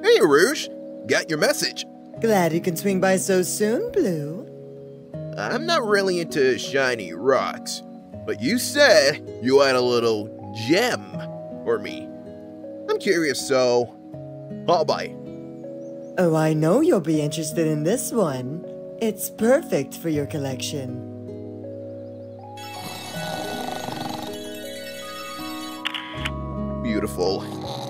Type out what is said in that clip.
Hey, Rouge. Got your message. Glad you can swing by so soon, Blue. I'm not really into shiny rocks, but you said you had a little gem for me. I'm curious, so I'll buy it. Oh, I know you'll be interested in this one. It's perfect for your collection. Beautiful.